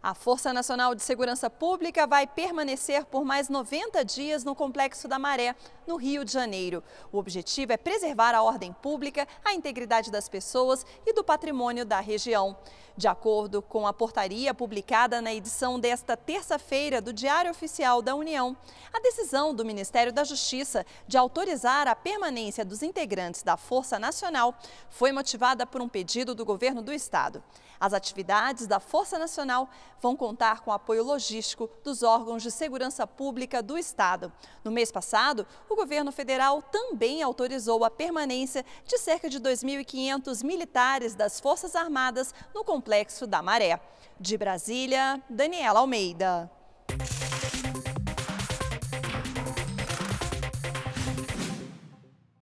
A Força Nacional de Segurança Pública vai permanecer por mais 90 dias no Complexo da Maré, no Rio de Janeiro. O objetivo é preservar a ordem pública, a integridade das pessoas e do patrimônio da região. De acordo com a portaria publicada na edição desta terça-feira do Diário Oficial da União, a decisão do Ministério da Justiça de autorizar a permanência dos integrantes da Força Nacional foi motivada por um pedido do governo do estado. As atividades da Força Nacional vão contar com apoio logístico dos órgãos de segurança pública do estado. No mês passado, o governo federal também autorizou a permanência de cerca de 2.500 militares das Forças Armadas no Complexo da Maré. De Brasília, Daniela Almeida.